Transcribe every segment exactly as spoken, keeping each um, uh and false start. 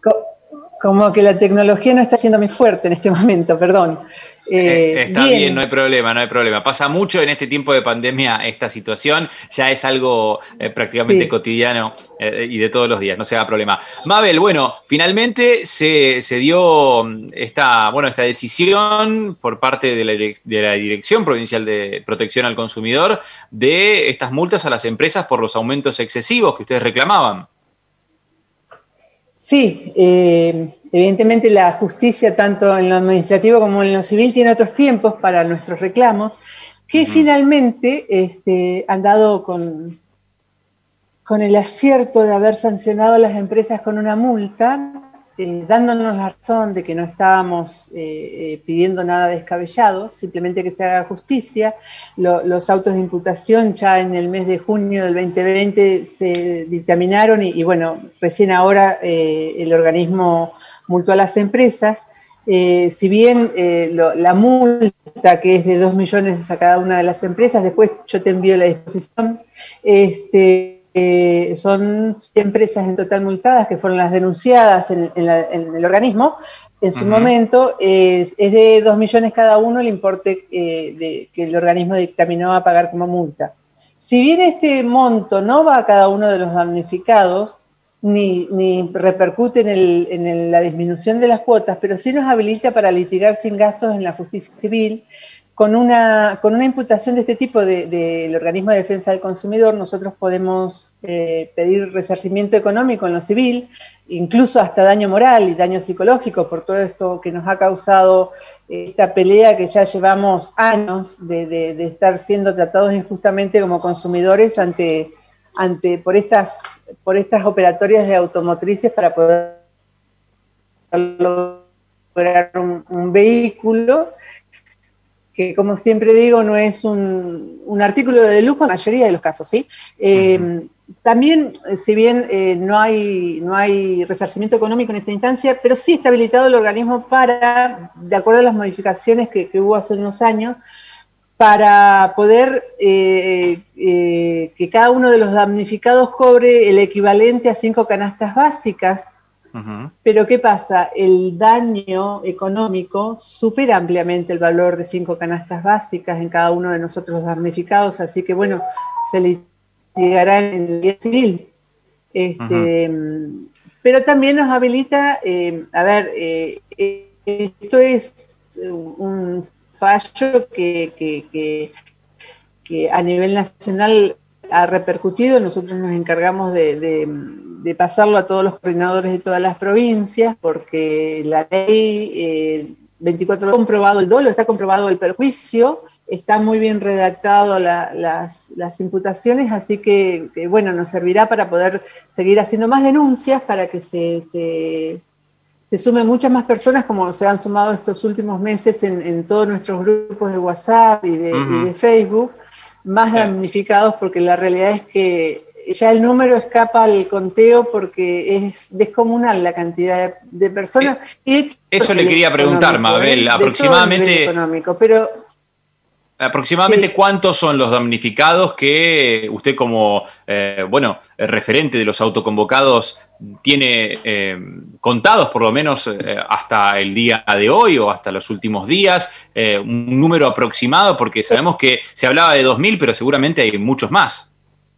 Co- Como que la tecnología no está siendo muy fuerte en este momento, perdón. Eh, Eh, está bien. bien, no hay problema, no hay problema. Pasa mucho en este tiempo de pandemia esta situación, ya es algo eh, prácticamente Sí. cotidiano eh, y de todos los días, no se haga problema. Mabel, bueno, finalmente se, se dio mm, esta, bueno, esta decisión por parte de la, direc- de la Dirección Provincial de Protección al Consumidor de estas multas a las empresas por los aumentos excesivos que ustedes reclamaban. Sí, eh, evidentemente la justicia, tanto en lo administrativo como en lo civil, tiene otros tiempos para nuestros reclamos, que Ujú. finalmente este, han dado con, con el acierto de haber sancionado a las empresas con una multa, eh, dándonos la razón de que no estábamos eh, eh, pidiendo nada descabellado, simplemente que se haga justicia. Lo, los autos de imputación ya en el mes de junio del veinte veinte se dictaminaron y, y bueno, recién ahora eh, el organismo multó a las empresas. Eh, si bien eh, lo, la multa, que es de dos millones a cada una de las empresas, después yo te envío la disposición, este, Eh, son cien empresas en total multadas, que fueron las denunciadas en, en, la, en el organismo. En su Ujú. momento es, es de dos millones cada uno el importe eh, de, que el organismo dictaminó a pagar como multa. Si bien este monto no va a cada uno de los damnificados, ni, ni repercute en, el, en el, la disminución de las cuotas, pero sí nos habilita para litigar sin gastos en la justicia civil. Con una, con una imputación de este tipo del de, de organismo de defensa del consumidor, nosotros podemos eh, pedir resarcimiento económico en lo civil, incluso hasta daño moral y daño psicológico por todo esto que nos ha causado esta pelea que ya llevamos años de, de, de estar siendo tratados injustamente como consumidores ante, ante por, estas, por estas operatorias de automotrices para poder lograr un, un vehículo que, como siempre digo, no es un, un artículo de lujo en la mayoría de los casos, ¿sí? Eh, Ujú. También, si bien eh, no, hay, no hay resarcimiento económico en esta instancia, pero sí está habilitado el organismo para, de acuerdo a las modificaciones que, que hubo hace unos años, para poder eh, eh, que cada uno de los damnificados cobre el equivalente a cinco canastas básicas. Ujú. Pero ¿qué pasa? El daño económico supera ampliamente el valor de cinco canastas básicas en cada uno de nosotros los damnificados, así que bueno, se litigará en el día civil. Ujú. Este, pero también nos habilita, eh, a ver, eh, esto es un fallo que, que, que, que a nivel nacional ha repercutido. Nosotros nos encargamos de, de, de pasarlo a todos los coordinadores de todas las provincias, porque la ley eh, veinticuatro está comprobado el dolo, está comprobado el perjuicio, está muy bien redactado la, las, las imputaciones, así que, que, bueno, nos servirá para poder seguir haciendo más denuncias, para que se, se, se sumen muchas más personas, como se han sumado estos últimos meses en, en todos nuestros grupos de WhatsApp y de, y Ujú. de Facebook, más Eh, damnificados, porque la realidad es que ya el número escapa al conteo, porque es descomunal la cantidad de, de personas, eh, y de todo Eso el le nivel quería preguntar, económico, ¿eh? Mabel. De todo el nivel Aproximadamente, económico, pero aproximadamente sí. cuántos son los damnificados que usted como, eh, bueno, referente de los autoconvocados tiene eh, contados por lo menos eh, hasta el día de hoy o hasta los últimos días, eh, un número aproximado, porque sabemos que se hablaba de dos mil, pero seguramente hay muchos más.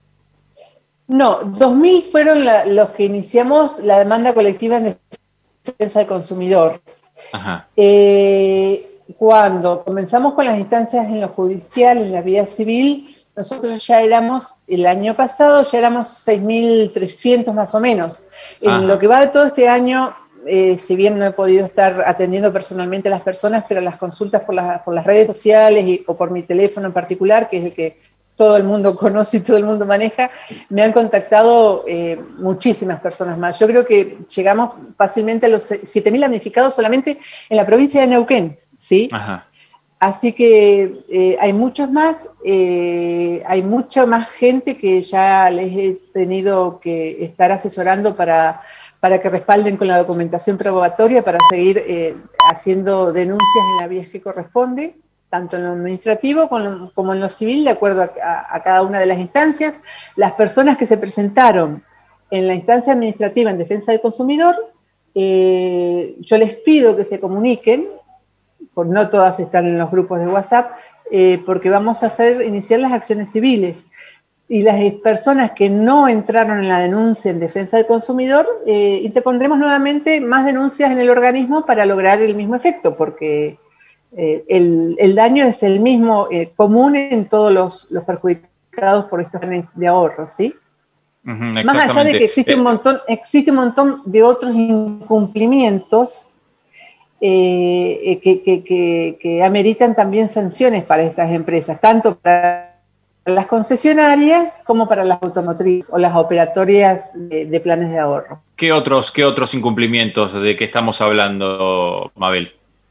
No, dos mil fueron la, los que iniciamos la demanda colectiva en defensa del consumidor. Ajá. Eh, cuando comenzamos con las instancias en lo judicial, en la vía civil, nosotros ya éramos, el año pasado, ya éramos seis mil trescientos más o menos. En lo Ajá. que va de todo este año, eh, si bien no he podido estar atendiendo personalmente a las personas, pero las consultas por, la, por las redes sociales y, o por mi teléfono en particular, que es el que todo el mundo conoce y todo el mundo maneja, me han contactado eh, muchísimas personas más. Yo creo que llegamos fácilmente a los siete mil damnificados solamente en la provincia de Neuquén, ¿sí? Ajá. Así que eh, hay muchos más, eh, hay mucha más gente que ya les he tenido que estar asesorando para, para que respalden con la documentación probatoria para seguir eh, haciendo denuncias en la vía que corresponde, tanto en lo administrativo como en lo civil, de acuerdo a, a, a cada una de las instancias. Las personas que se presentaron en la instancia administrativa en defensa del consumidor eh, yo les pido que se comuniquen, por no todas están en los grupos de WhatsApp, eh, porque vamos a hacer, iniciar las acciones civiles. Y las personas que no entraron en la denuncia en defensa del consumidor, eh, interpondremos nuevamente más denuncias en el organismo para lograr el mismo efecto, porque eh, el, el daño es el mismo, eh, común en todos los, los perjudicados por estos planes de ahorro, ¿sí? Uh-huh, más allá de que existe un montón, existe un montón de otros incumplimientos eh, que, que, que, que ameritan también sanciones para estas empresas, tanto para las concesionarias como para las automotrices o las operatorias de, de planes de ahorro. ¿Qué otros, qué otros incumplimientos de qué estamos hablando, Mabel?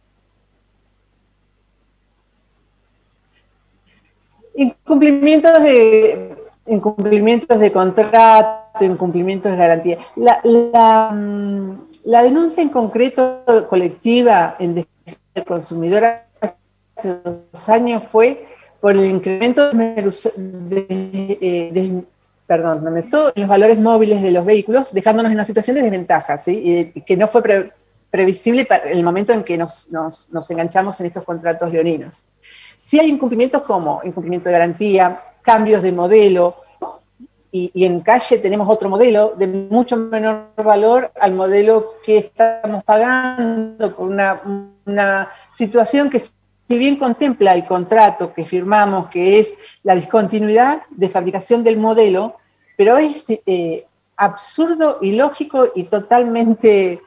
Incumplimientos de, incumplimientos de contrato, incumplimientos de garantía. La, la, la denuncia en concreto colectiva en defensa del consumidor hace dos años fue por el incremento de, de, de, perdón, no me estoy, en los valores móviles de los vehículos, dejándonos en una situación de desventaja, ¿sí? Y que no fue pre, previsible para el momento en que nos, nos, nos enganchamos en estos contratos leoninos. Sí hay incumplimientos como incumplimiento de garantía, cambios de modelo, y, y en calle tenemos otro modelo de mucho menor valor al modelo que estamos pagando por una, una situación que si bien contempla el contrato que firmamos, que es la discontinuidad de fabricación del modelo, pero es eh, absurdo, ilógico y totalmente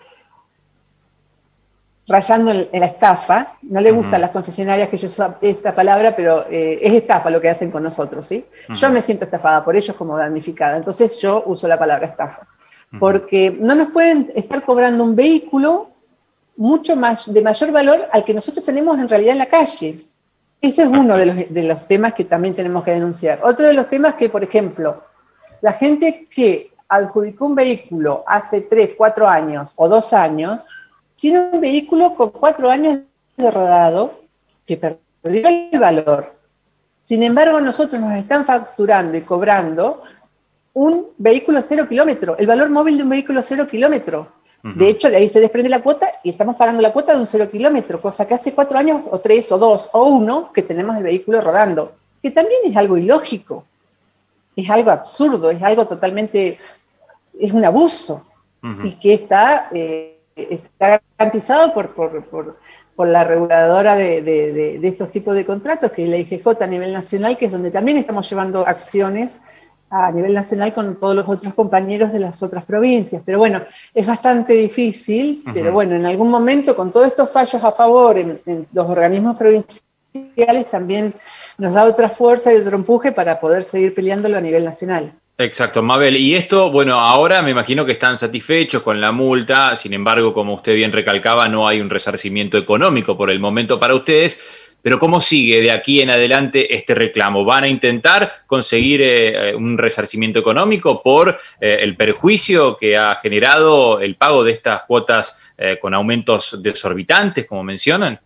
rayando en, en la estafa. No le gustan uh-huh. a las concesionarias que yo uso esta palabra, pero eh, es estafa lo que hacen con nosotros, ¿sí? Uh-huh. Yo me siento estafada por ellos como damnificada, entonces yo uso la palabra estafa. Uh-huh. Porque no nos pueden estar cobrando un vehículo mucho más, de mayor valor al que nosotros tenemos en realidad en la calle. Ese es uno de los, de los temas que también tenemos que denunciar. Otro de los temas que, por ejemplo, la gente que adjudicó un vehículo hace tres, cuatro años o dos años, tiene un vehículo con cuatro años de rodado que perdió el valor. Sin embargo, nosotros nos están facturando y cobrando un vehículo cero kilómetro, el valor móvil de un vehículo cero kilómetro. De hecho, de ahí se desprende la cuota y estamos pagando la cuota de un cero kilómetro, cosa que hace cuatro años, o tres, o dos, o uno, que tenemos el vehículo rodando, que también es algo ilógico, es algo absurdo, es algo totalmente, es un abuso, uh-huh. y que está, eh, está garantizado por, por, por, por la reguladora de, de, de, de estos tipos de contratos, que es la I G J a nivel nacional, que es donde también estamos llevando acciones a nivel nacional con todos los otros compañeros de las otras provincias. Pero bueno, es bastante difícil, uh-huh. pero bueno, en algún momento con todos estos fallos a favor en, en los organismos provinciales también nos da otra fuerza y otro empuje para poder seguir peleándolo a nivel nacional. Exacto, Mabel. Y esto, bueno, ahora me imagino que están satisfechos con la multa, sin embargo, como usted bien recalcaba, no hay un resarcimiento económico por el momento para ustedes. Pero ¿cómo sigue de aquí en adelante este reclamo? ¿Van a intentar conseguir eh, un resarcimiento económico por eh, el perjuicio que ha generado el pago de estas cuotas eh, con aumentos desorbitantes, como mencionan?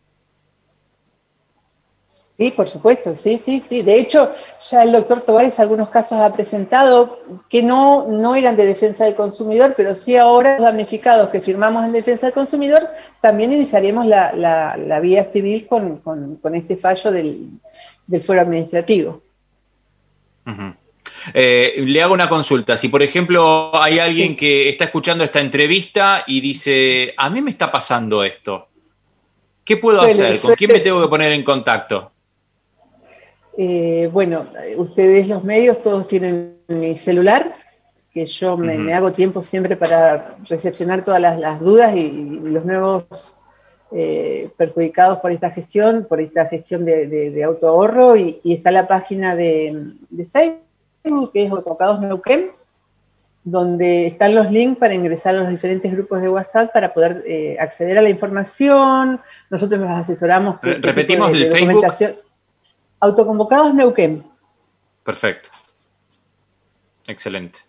Sí, por supuesto, sí, sí, sí. De hecho, ya el doctor Tovares algunos casos ha presentado que no, no eran de defensa del consumidor, pero sí ahora los damnificados que firmamos en defensa del consumidor, también iniciaremos la, la, la vía civil con, con, con este fallo del, del fuero administrativo. Uh-huh. Eh, le hago una consulta. Si, por ejemplo, hay alguien sí. que está escuchando esta entrevista y dice, a mí me está pasando esto, ¿qué puedo suele, hacer? ¿Con suele. quién me tengo que poner en contacto? Eh, bueno, ustedes los medios todos tienen mi celular, que yo me, uh-huh. me hago tiempo siempre para recepcionar todas las, las dudas y, y los nuevos eh, perjudicados por esta gestión, por esta gestión de, de, de autoahorro, y, y está la página de, de Facebook, que es Autobocados Neuquén, donde están los links para ingresar a los diferentes grupos de WhatsApp para poder eh, acceder a la información. Nosotros los asesoramos. Qué, Repetimos qué tipo de, el de Facebook. Autoconvocados Neuquén. Perfecto. Excelente.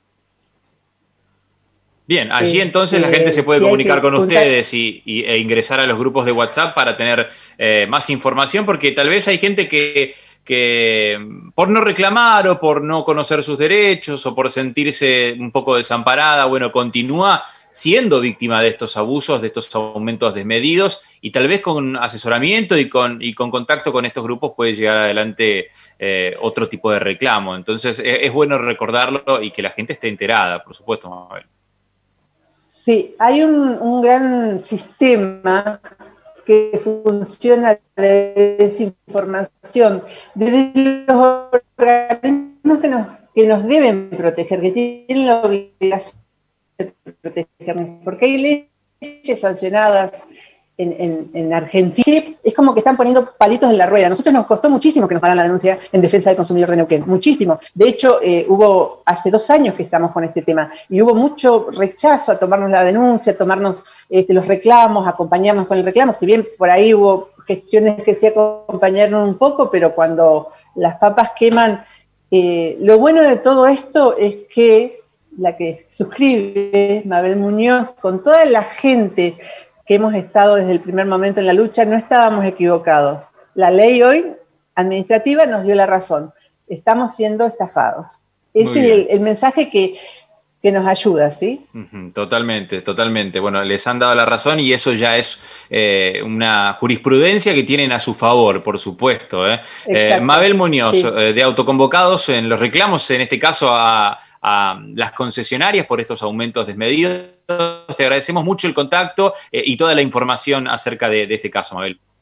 Bien, allí entonces eh, la gente se puede si comunicar con juntar... ustedes y, y, e ingresar a los grupos de WhatsApp para tener eh, más información, porque tal vez hay gente que, que por no reclamar o por no conocer sus derechos o por sentirse un poco desamparada, bueno, continúa siendo víctima de estos abusos, de estos aumentos desmedidos, y tal vez con asesoramiento y con, y con contacto con estos grupos puede llegar adelante eh, otro tipo de reclamo. Entonces es, es bueno recordarlo y que la gente esté enterada, por supuesto, Mabel. Sí, hay un, un gran sistema que funciona de desinformación, desde los organismos que nos, que nos deben proteger, que tienen la obligación de protegernos, porque hay leyes sancionadas en, en, en Argentina, es como que están poniendo palitos en la rueda. A nosotros nos costó muchísimo que nos paran la denuncia en defensa del consumidor de Neuquén, muchísimo. De hecho, eh, hubo hace dos años que estamos con este tema y hubo mucho rechazo a tomarnos la denuncia, a tomarnos este, los reclamos, a acompañarnos con el reclamo, si bien por ahí hubo gestiones que sí acompañaron un poco, pero cuando las papas queman, eh, lo bueno de todo esto es que la que suscribe, Mabel Muñoz, con toda la gente que hemos estado desde el primer momento en la lucha, no estábamos equivocados. La ley hoy administrativa nos dio la razón. Estamos siendo estafados. Ese es el, el mensaje que, que nos ayuda, ¿sí? Uh-huh, totalmente, totalmente. Bueno, les han dado la razón y eso ya es eh, una jurisprudencia que tienen a su favor, por supuesto. ¿eh? Eh, Mabel Muñoz, sí. eh, de Autoconvocados, en los reclamos, en este caso a, a las concesionarias por estos aumentos desmedidos. Te agradecemos mucho el contacto eh, y toda la información acerca de, de este caso, Mabel.